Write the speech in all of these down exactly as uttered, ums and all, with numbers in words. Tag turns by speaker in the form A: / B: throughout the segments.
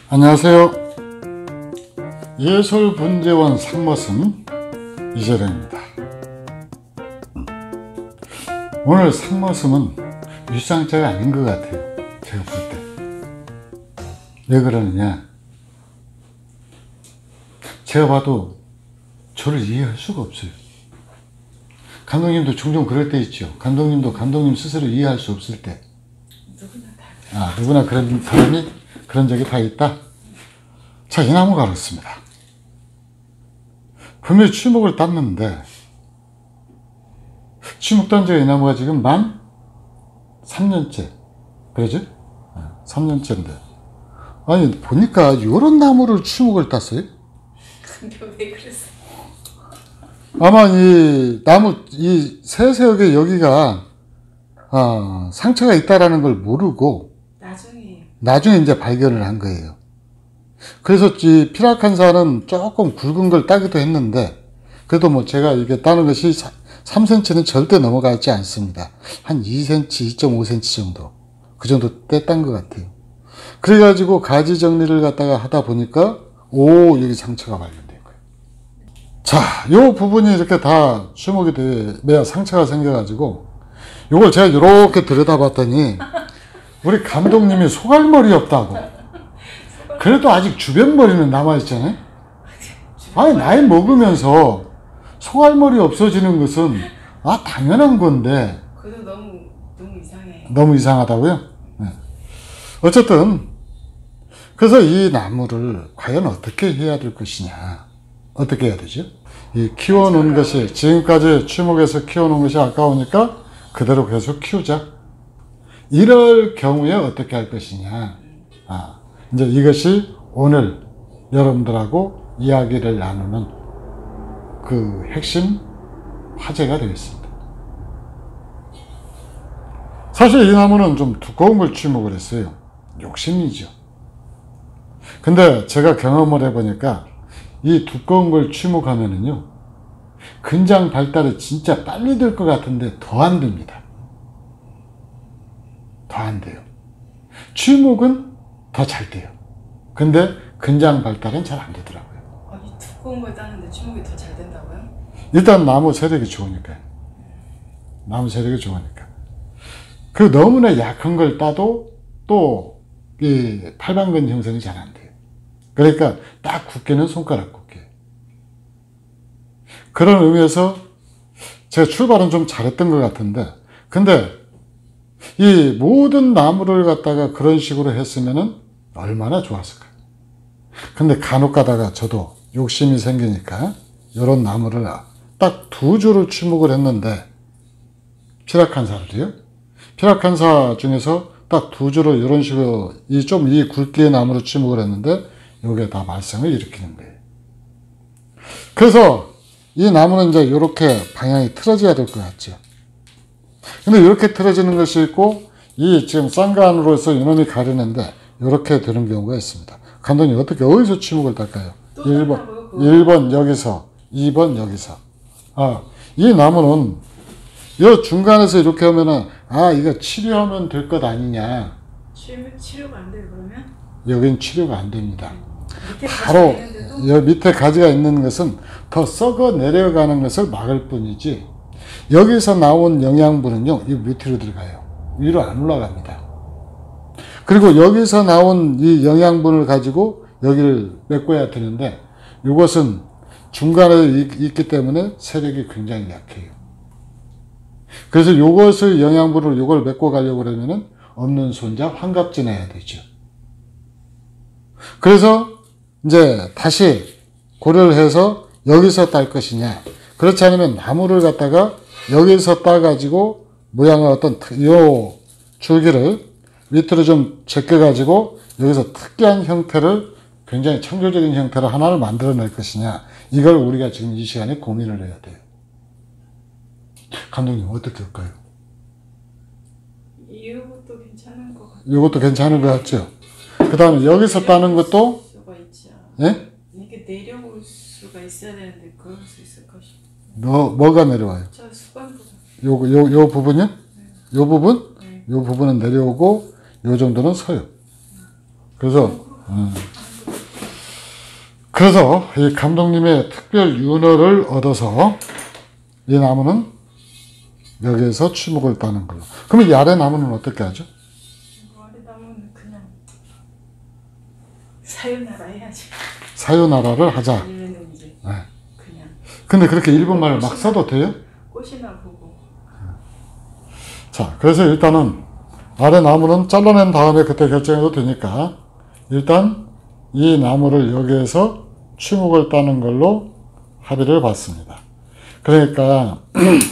A: 안녕하세요. 예술분재원 상머슴 이재령입니다. 오늘 상머슴은 유상자가 아닌 것 같아요. 제가 볼 때. 왜 그러느냐, 제가 봐도 저를 이해할 수가 없어요. 감독님도 종종 그럴 때 있죠. 감독님도 감독님 스스로 이해할 수 없을 때.
B: 누구나 다.
A: 아, 누구나 그런 사람이 그런 적이 다 있다. 자, 이 나무가 그렇습니다. 분명히 추목을 땄는데, 추목 딴 지가 이 나무가 지금 만 삼 년째. 그러죠? 삼 년째인데. 아니, 보니까 요런 나무를 추목을 땄어요?
B: 근데 왜 그랬어?
A: 아마 이 나무, 이 세세역에 여기가, 아, 상처가 있다라는 걸 모르고,
B: 나중에. 나중에
A: 이제 발견을 한 거예요. 그래서 이 피라칸사는 조금 굵은 걸 따기도 했는데, 그래도 뭐 제가 이게 따는 것이 삼 센티미터는 절대 넘어가지 않습니다. 한 이 센티미터, 이 점 오 센티미터 정도. 그 정도 때 딴 것 같아요. 그래가지고 가지 정리를 갖다가 하다 보니까, 오, 여기 상처가 발견된 거예요. 자, 요 부분이 이렇게 다 추목이 되면 상처가 생겨가지고, 요걸 제가 이렇게 들여다봤더니, 우리 감독님이 소갈머리 없다고. 그래도 아직 주변 머리는 남아있잖아요. 아니, 나이 먹으면서 소갈머리 없어지는 것은 아 당연한 건데.
B: 그래도 너무 너무 이상해.
A: 너무 이상하다고요? 네. 어쨌든 그래서 이 나무를 과연 어떻게 해야 될 것이냐, 어떻게 해야 되죠? 이 키워놓은 것이, 지금까지 추목해서 키워놓은 것이 아까우니까 그대로 계속 키우자. 이럴 경우에 어떻게 할 것이냐. 아, 이제 이것이 오늘 여러분들하고 이야기를 나누는 그 핵심 화제가 되겠습니다. 사실 이 나무는 좀 두꺼운 걸 추목을 했어요. 욕심이죠. 근데 제가 경험을 해보니까 이 두꺼운 걸 추목하면은요, 근장 발달이 진짜 빨리 될 것 같은데 더 안 됩니다. 더 안 돼요. 추목은 더 잘 돼요. 근데 근장 발달은 잘 안 되더라고요.
B: 아, 이 두꺼운 걸 따는데 추목이 더 잘 된다고요?
A: 일단 나무 세력이 좋으니까요. 나무 세력이 좋으니까. 그 너무나 약한 걸 따도 또 이 팔방근 형성이 잘 안 돼요. 그러니까 딱 굳게는 손가락 굳게. 그런 의미에서 제가 출발은 좀 잘했던 것 같은데, 근데 이 모든 나무를 갖다가 그런 식으로 했으면은 얼마나 좋았을까요? 근데 간혹 가다가 저도 욕심이 생기니까 이런 나무를 딱 두 줄을 추목을 했는데, 피라칸사를요. 피라칸사 중에서 딱 두 줄을 이런 식으로 이 좀 이 굵기의 나무로 추목을 했는데, 요게 다 말썽을 일으키는 거예요. 그래서 이 나무는 이제 이렇게 방향이 틀어져야 될 것 같죠. 근데 이렇게 틀어지는 것이 있고, 이 지금 쌍간으로서 이놈이 가리는데 이렇게 되는 경우가 있습니다. 감독님, 어떻게 어디서 추목을 딸까요? 일 번, 일 번 여기서, 이 번 여기서. 아, 이 나무는 이 중간에서 이렇게 하면은, 아, 이거 치료하면 될 것 아니냐.
B: 치료, 치료가 안 돼요, 그러면?
A: 여긴 치료가 안 됩니다.
B: 밑에
A: 바로 여 밑에 가지가 있는 것은 더 썩어 내려가는 것을 막을 뿐이지, 여기서 나온 영양분은요, 이 밑으로 들어가요. 위로 안 올라갑니다. 그리고 여기서 나온 이 영양분을 가지고 여기를 메꿔야 되는데, 이것은 중간에 있기 때문에 세력이 굉장히 약해요. 그래서 이것을 영양분을 이걸 메꿔 가려고 그러면은 없는 손자 환갑진해야 되죠. 그래서 이제 다시 고려를 해서 여기서 딸 것이냐, 그렇지 않으면 나무를 갖다가 여기서 따가지고 모양을 어떤 요 줄기를 밑으로 좀 제껴가지고 여기서 특이한 형태를, 굉장히 창조적인 형태를 하나를 만들어낼 것이냐, 이걸 우리가 지금 이 시간에 고민을 해야 돼요. 감독님, 어떻게 할까요?
B: 이것도 괜찮은 것 같아요.
A: 이것도 괜찮은 것 같죠? 그 다음에 여기서 따는 것도,
B: 수가 있지 않아.
A: 예?
B: 이게 내려올 수가 있어야 되는데 그럴 수 있을까 싶어.
A: 뭐, 뭐가 내려와요?
B: 저 수건보다.
A: 요, 요, 요 부분이요?
B: 네.
A: 요 부분?
B: 네.
A: 요 부분은 내려오고, 요 정도는 서요. 그래서, 음. 그래서 이 감독님의 특별 윤허를 얻어서 이 나무는 여기에서 추목을 따는 걸로. 그럼 이 아래 나무는 어떻게 하죠?
B: 아래 나무는 그냥 사유나라 해야지.
A: 사유나라를 하자.
B: 아니면 이제
A: 네.
B: 그냥
A: 근데 그렇게 일본말을 막 써도 돼요?
B: 꽃이나 보고.
A: 자, 그래서 일단은 아래 나무는 잘라낸 다음에 그때 결정해도 되니까 일단 이 나무를 여기에서 추목을 따는 걸로 합의를 봤습니다. 그러니까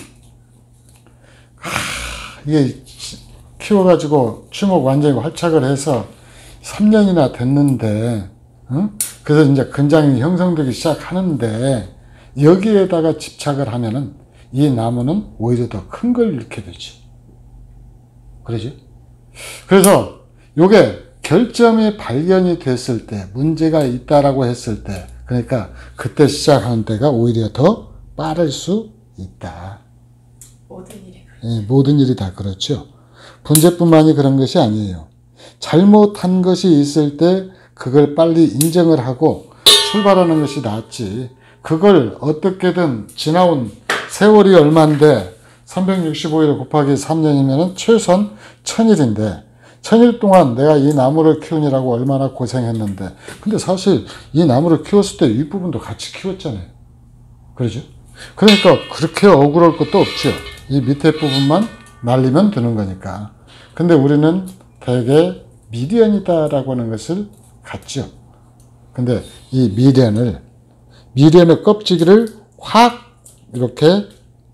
A: 이게 키워가지고 추목 완전히 활착을 해서 삼 년이나 됐는데, 응? 그래서 이제 근장이 형성되기 시작하는데, 여기에다가 집착을 하면은 이 나무는 오히려 더 큰 걸 잃게 되지. 그러죠? 그래서 요게 결점이 발견이 됐을 때, 문제가 있다라고 했을 때, 그러니까 그때 시작하는 때가 오히려 더 빠를 수 있다.
B: 모든 일이 그래.
A: 예, 모든 일이 다 그렇죠. 분재뿐만이 그런 것이 아니에요. 잘못한 것이 있을 때 그걸 빨리 인정을 하고 출발하는 것이 낫지. 그걸 어떻게든 지나온 세월이 얼마인데 삼백육십오 일 곱하기 삼 년이면 최소한 천일인데 천일 동안 내가 이 나무를 키우느라고 얼마나 고생했는데, 근데 사실 이 나무를 키웠을 때 윗부분도 같이 키웠잖아요. 그러죠? 그러니까 그렇게 억울할 것도 없죠. 이 밑에 부분만 날리면 되는 거니까. 근데 우리는 대개 미련이다라고 하는 것을 갖죠. 근데 이 미련을, 미련의 껍질을 확 이렇게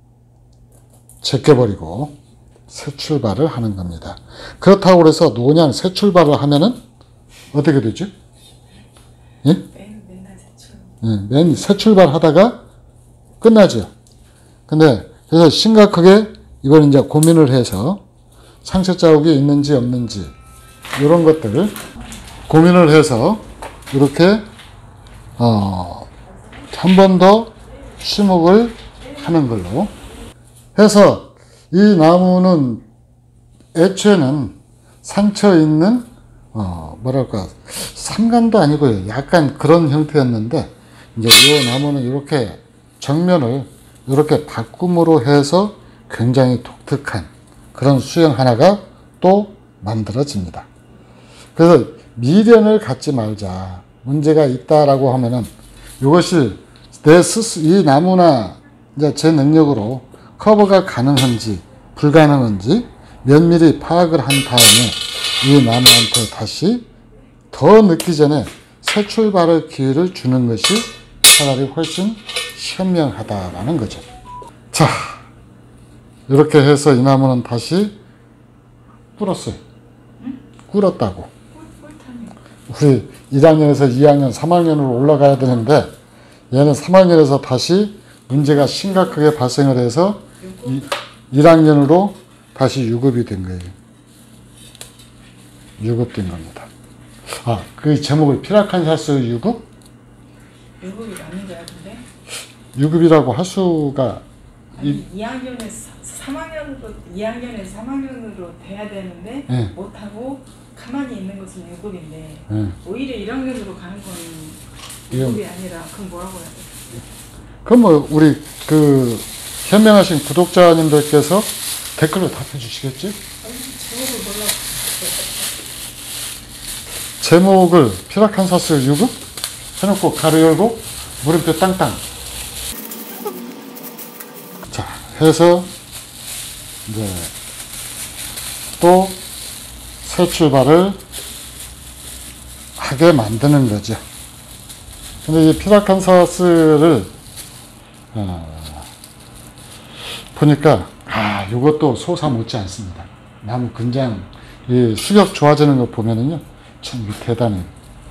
A: 제껴버리고 새 출발을 하는 겁니다. 그렇다고 해서 노냥 새 출발을 하면은 어떻게 되죠? 예?
B: 맨, 맨날 세출.
A: 예, 맨 새 출발하다가 끝나죠. 근데 그래서 심각하게 이걸 이제 고민을 해서 상처 자국이 있는지 없는지 이런 것들 고민을 해서 이렇게 어, 한 번 더 추목을 하는 걸로 해서, 이 나무는 애초에는 상처 있는 어, 뭐랄까 삼간도 아니고요, 약간 그런 형태였는데 이제 이 나무는 이렇게 정면을 이렇게 바꿈으로 해서 굉장히 독특한 그런 수형 하나가 또 만들어집니다. 그래서 미련을 갖지 말자. 문제가 있다라고 하면은 이것이 내 스스, 이 나무나 이제 제 능력으로 커버가 가능한지 불가능한지 면밀히 파악을 한 다음에 이 나무한테 다시 더 늦기 전에 새 출발의 기회를 주는 것이 차라리 훨씬 현명하다라는 거죠. 자, 이렇게 해서 이 나무는 다시 꿇었어요. 꿇었다고. 우리 일 학년에서 이 학년, 삼 학년으로 올라가야 되는데 얘는 삼 학년에서 다시 문제가 심각하게 발생을 해서 일 학년으로 다시 유급이 된 거예요. 유급된 겁니다. 아, 그 제목을 피라칸사스 유급?
B: 유급이 맞는 거야, 근데?
A: 유급이라고 할 수가
B: 아니, 이 학년에서 삼 학년으로, 이 학년에서 삼 학년으로 돼야 되는데
A: 네.
B: 못하고 가만히 있는 것은 유급인데
A: 네.
B: 오히려 일 학년으로 가는 건 유급이 아니라 그럼 뭐라고 해야 돼?
A: 그럼 뭐 우리 그 현명하신 구독자님들께서 댓글로 답해 주시겠지?
B: 아니, 제목을 몰라.
A: 제목을 피라칸사스 유급 해놓고 가로 열고 물음표 땅땅. 자, 해서 이제 또 새 출발을 하게 만드는 거죠. 근데 이 피라칸사스를 어, 보니까 아, 이것도 소사 못지 않습니다. 나무 근장 이 수격 좋아지는 거 보면은요, 참 대단해요.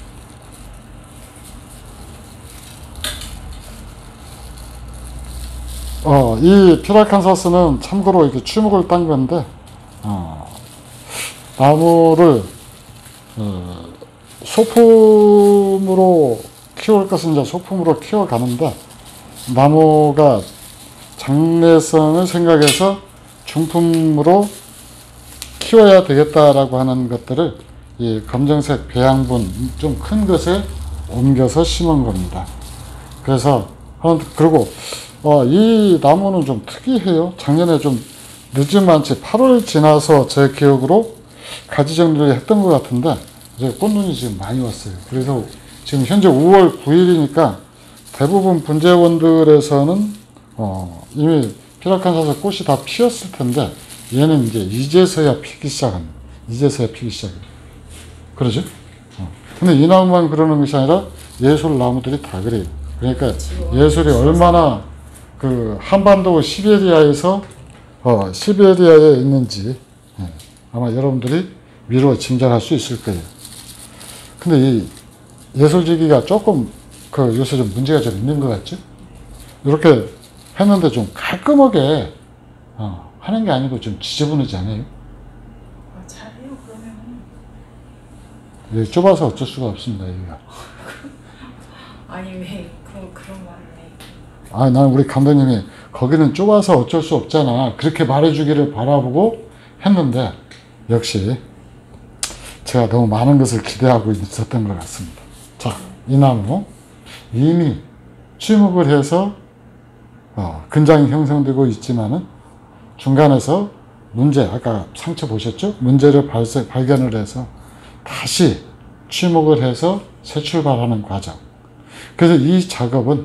A: 어, 이 피라칸사스는 참고로 이렇게 추목을 딴 건데, 어, 나무를 어, 소품으로 키울 것은 이제 소품으로 키워가는데, 나무가 장래성을 생각해서 중품으로 키워야 되겠다라고 하는 것들을 이 검정색 배양분 좀 큰 것에 옮겨서 심은 겁니다. 그래서 그리고 어, 이 나무는 좀 특이해요. 작년에 좀 늦은만치 팔월 지나서 제 기억으로 가지 정리를 했던 것 같은데 이제 꽃눈이 지금 많이 왔어요. 그래서 지금 현재 오월 구일이니까 대부분 분재원들에서는 어, 이미 피라칸사스 꽃이 다 피었을 텐데 얘는 이제 이제서야 피기 시작합니다. 이제서야 피기 시작해요. 그러죠? 어. 근데 이 나무만 그러는 것이 아니라 예술 나무들이 다 그래요. 그러니까 예술이 얼마나 그 한반도 시베리아에서 어, 시베리아에 있는지 예, 아마 여러분들이 미루어 짐작할 수 있을 거예요. 근데 이 예술지기가 조금 그 요새 좀 문제가 좀 있는 것 같죠? 이렇게 했는데 좀 깔끔하게 어, 하는 게 아니고 좀 지저분하지 않아요?
B: 아, 잘해요 그러면.
A: 여기 좁아서 어쩔 수가 없습니다. 여기가.
B: 아니 왜 그런 그런 말을 해?
A: 아, 난 우리 감독님이 거기는 좁아서 어쩔 수 없잖아. 그렇게 말해주기를 바라보고 했는데 역시 제가 너무 많은 것을 기대하고 있었던 것 같습니다. 자, 이 나무 이미 취목을 해서 어, 근장이 형성되고 있지만은 중간에서 문제, 아까 상처 보셨죠? 문제를 발생, 발견을 해서 다시 취목을 해서 새 출발하는 과정. 그래서 이 작업은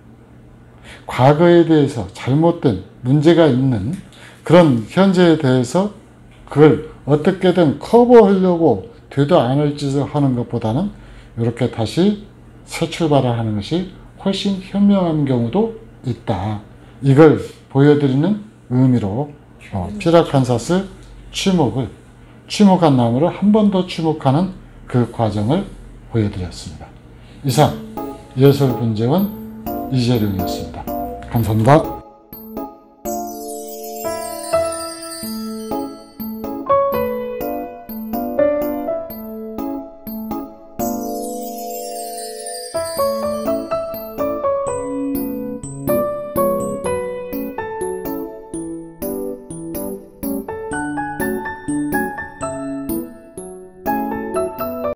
A: 과거에 대해서 잘못된 문제가 있는 그런 현재에 대해서 그걸 어떻게든 커버하려고 되도 않을 짓을 하는 것보다는 이렇게 다시 새 출발을 하는 것이 훨씬 현명한 경우도 있다. 이걸 보여드리는 의미로 어, 피라칸사스 취목을 취목한 나무를 한 번 더 취목하는 그 과정을 보여드렸습니다. 이상 예술분재원 이재룡이었습니다. 감사합니다.